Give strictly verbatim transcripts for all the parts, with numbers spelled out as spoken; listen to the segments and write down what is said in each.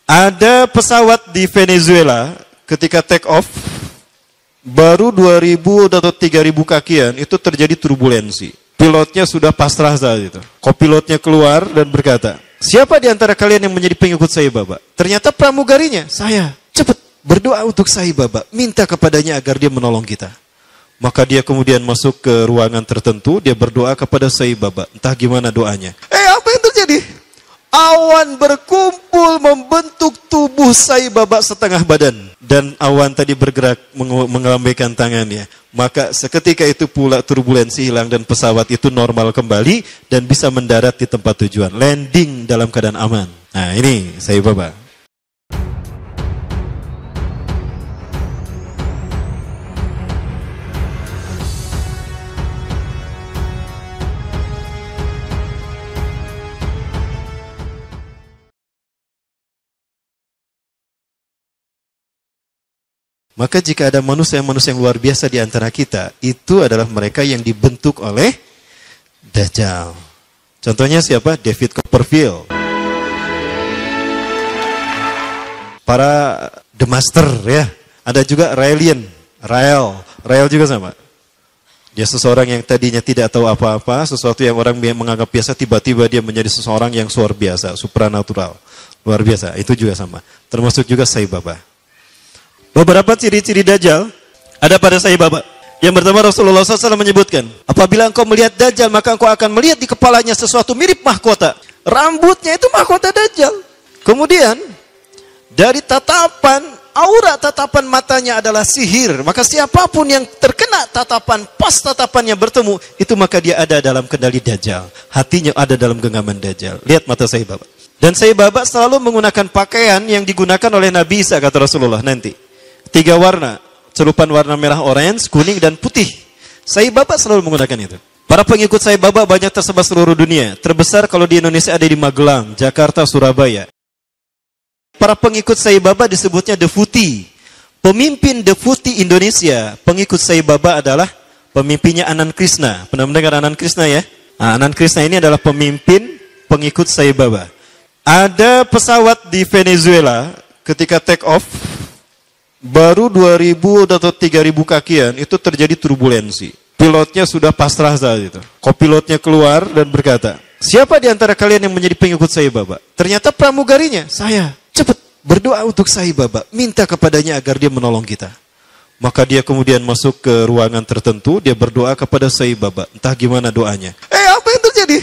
Ada pesawat di Venezuela ketika take off baru dua ribu atau tiga ribu kakian itu terjadi turbulensi. Pilotnya sudah pasrah saat itu. Kopilotnya keluar dan berkata, "Siapa di antara kalian yang menjadi pengikut Sai Baba?" Ternyata pramugarinya, "Saya." "Cepat berdoa untuk Sai Baba, minta kepadanya agar dia menolong kita." Maka dia kemudian masuk ke ruangan tertentu, dia berdoa kepada Sai Baba. Entah gimana doanya. Eh, apa yang terjadi? Awan berkumpul membentuk tubuh Sai Baba setengah badan. Dan awan tadi bergerak mengelambaikan tangannya. Maka seketika itu pula turbulensi hilang dan pesawat itu normal kembali dan bisa mendarat di tempat tujuan. Landing dalam keadaan aman. Nah, ini Sai Baba. Maka jika ada manusia-manusia yang luar biasa di antara kita, itu adalah mereka yang dibentuk oleh Dajjal. Contohnya siapa? David Copperfield. Para The Master ya. Ada juga Raelian, Rael, Rael juga sama. Dia seseorang yang tadinya tidak tahu apa-apa, sesuatu yang orang menganggap biasa, tiba-tiba dia menjadi seseorang yang luar biasa, supranatural. Luar biasa, itu juga sama. Termasuk juga Sai Baba. Beberapa ciri-ciri Dajjal ada pada Sai Baba. Yang pertama Rasulullah shallallahu alaihi wasallam menyebutkan, apabila engkau melihat Dajjal, maka engkau akan melihat di kepalanya sesuatu mirip mahkota. Rambutnya itu mahkota Dajjal. Kemudian, dari tatapan, aura tatapan matanya adalah sihir. Maka siapapun yang terkena tatapan, pas tatapannya bertemu, itu maka dia ada dalam kendali Dajjal. Hatinya ada dalam genggaman Dajjal. Lihat mata Sai Baba. Dan Sai Baba selalu menggunakan pakaian yang digunakan oleh Nabi Isa, kata Rasulullah nanti. Tiga warna, celupan warna merah, orange, kuning, dan putih. Sai Baba selalu menggunakan itu. Para pengikut Sai Baba banyak tersebar seluruh dunia. Terbesar kalau di Indonesia ada di Magelang, Jakarta, Surabaya. Para pengikut Sai Baba disebutnya Deputi. Pemimpin Deputi Indonesia, pengikut Sai Baba adalah pemimpinnya Anand Krishna. Pernah mendengar Anand Krishna ya? Nah, Anand Krishna ini adalah pemimpin pengikut Sai Baba. Ada pesawat di Venezuela ketika take off baru dua ribu atau tiga ribu kakian itu terjadi turbulensi. Pilotnya sudah pasrah saat itu. Kopilotnya keluar dan berkata, "Siapa di antara kalian yang menjadi pengikut Sai Baba?" Ternyata pramugarinya, "Saya." "Cepat berdoa untuk Sai Baba, minta kepadanya agar dia menolong kita." Maka dia kemudian masuk ke ruangan tertentu, dia berdoa kepada Sai Baba. Entah gimana doanya. Eh, apa yang terjadi?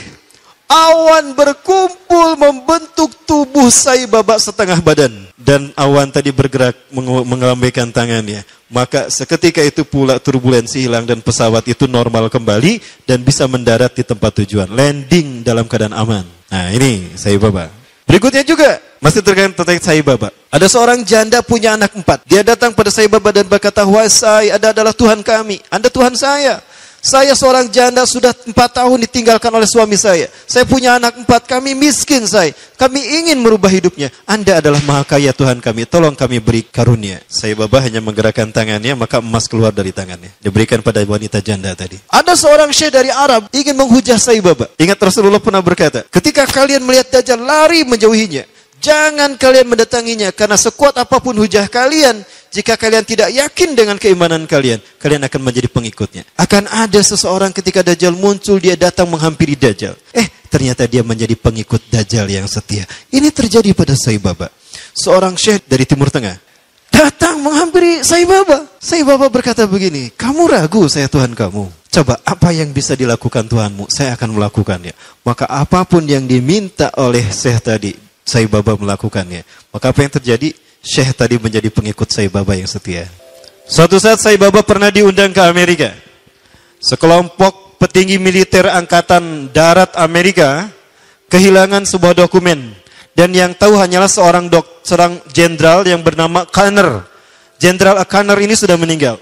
Awan berkumpul membentuk tubuh Sai Baba setengah badan. Dan awan tadi bergerak mengelambaikan tangannya. Maka seketika itu pula turbulensi hilang dan pesawat itu normal kembali dan bisa mendarat di tempat tujuan. Landing dalam keadaan aman. Nah, ini Sai Baba. Berikutnya juga masih terkait tentang Sai Baba. Ada seorang janda punya anak empat. Dia datang pada Sai Baba dan berkata, "Wahai Sai, Anda adalah Tuhan kami. Anda Tuhan saya. Saya seorang janda sudah empat tahun ditinggalkan oleh suami saya. Saya punya anak empat, kami miskin saya. Kami ingin merubah hidupnya. Anda adalah maha kaya Tuhan kami, tolong kami beri karunia." Sai Baba hanya menggerakkan tangannya, maka emas keluar dari tangannya. Diberikan pada wanita janda tadi. Ada seorang syekh dari Arab ingin menghujah Sai Baba. Ingat Rasulullah pernah berkata, ketika kalian melihat Dajjal, lari menjauhinya. Jangan kalian mendatanginya, karena sekuat apapun hujah kalian, jika kalian tidak yakin dengan keimanan kalian, kalian akan menjadi pengikutnya. Akan ada seseorang ketika Dajjal muncul, dia datang menghampiri Dajjal. Eh, ternyata dia menjadi pengikut Dajjal yang setia. Ini terjadi pada Sai Baba. Seorang syekh dari Timur Tengah datang menghampiri Sai Baba. Sai Baba berkata begini, "Kamu ragu saya Tuhan kamu? Coba apa yang bisa dilakukan Tuhanmu, saya akan melakukannya." Maka apapun yang diminta oleh syekh tadi, Sai Baba melakukannya. Maka apa yang terjadi? Syekh tadi menjadi pengikut Sai Baba yang setia. Suatu saat Sai Baba pernah diundang ke Amerika. Sekelompok petinggi militer Angkatan Darat Amerika kehilangan sebuah dokumen. Dan yang tahu hanyalah seorang dok, seorang jenderal yang bernama Conner. Jenderal Conner ini sudah meninggal.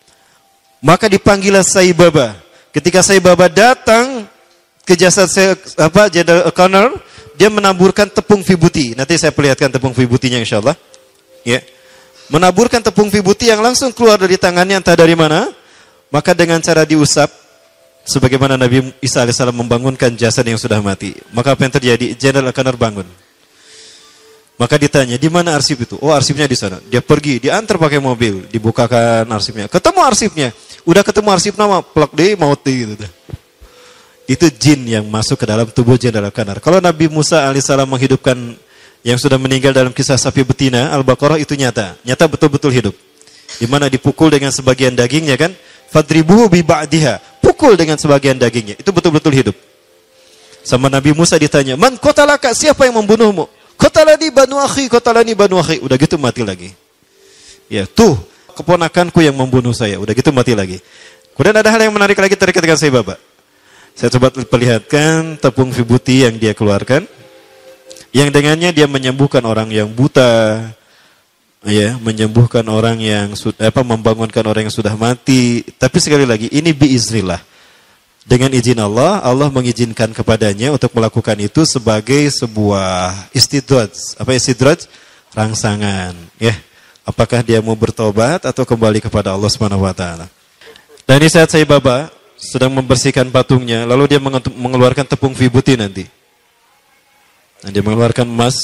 Maka dipanggillah Sai Baba. Ketika Sai Baba datang ke jasad apa Jenderal Conner, dia menaburkan tepung vibuti. Nanti saya perlihatkan tepung vibutinya insya Allah. Ya. Menaburkan tepung vibuti yang langsung keluar dari tangannya, entah dari mana. Maka dengan cara diusap, sebagaimana Nabi Isa alaihissalam membangunkan jasad yang sudah mati. Maka apa yang terjadi? Jenderal Conner bangun. Maka ditanya, di mana arsip itu? Oh, arsipnya di sana. Dia pergi, diantar pakai mobil, dibukakan arsipnya. Ketemu arsipnya. Udah ketemu arsip nama, plak deh, mauti gitu. Itu jin yang masuk ke dalam tubuh jenderal Kanar. Kalau Nabi Musa alaihissalam menghidupkan yang sudah meninggal dalam kisah sapi betina, Al-Baqarah itu nyata. Nyata betul-betul hidup. Di mana dipukul dengan sebagian dagingnya kan? Fadribuhu bi ba'diha. Pukul dengan sebagian dagingnya. Itu betul-betul hidup. Sama Nabi Musa ditanya, "Man qatalaka? Siapa yang membunuhmu?" "Qatalani banu akhi, qatalani banu akhi." Udah gitu mati lagi. Ya, tuh keponakanku yang membunuh saya. Udah gitu mati lagi. Kemudian ada hal yang menarik lagi terkait dengan Sai Baba. Saya coba perlihatkan tepung vibuti yang dia keluarkan. Yang dengannya dia menyembuhkan orang yang buta, ya, menyembuhkan orang yang apa membangunkan orang yang sudah mati. Tapi sekali lagi ini biiznillah. Dengan izin Allah, Allah mengizinkan kepadanya untuk melakukan itu sebagai sebuah istidraj. Apa istidraj? Rangsangan, ya. Apakah dia mau bertobat atau kembali kepada Allah Subhanahu wa taala. Dan ini saat Sai Baba sedang membersihkan patungnya, lalu dia mengeluarkan tepung vibuti nanti. Nah, dia mengeluarkan emas.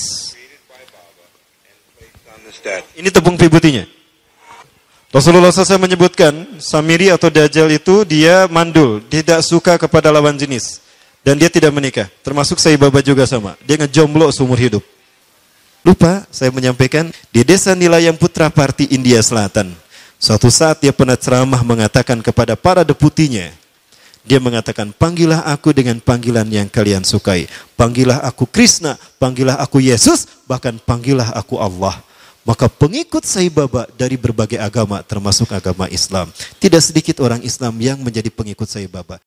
Ini tepung vibutinya. Rasulullah shallallahu alaihi wasallam menyebutkan, Samiri atau Dajjal itu dia mandul, tidak suka kepada lawan jenis. Dan dia tidak menikah. Termasuk Sai Baba juga sama. Dia ngejomblo seumur hidup. Lupa saya menyampaikan, di desa Nilayam Putra Parti, India Selatan. Suatu saat dia pernah ceramah mengatakan kepada para deputinya. Dia mengatakan, panggillah aku dengan panggilan yang kalian sukai. Panggillah aku Krishna, panggillah aku Yesus, bahkan panggillah aku Allah. Maka pengikut Sai Baba dari berbagai agama termasuk agama Islam. Tidak sedikit orang Islam yang menjadi pengikut Sai Baba.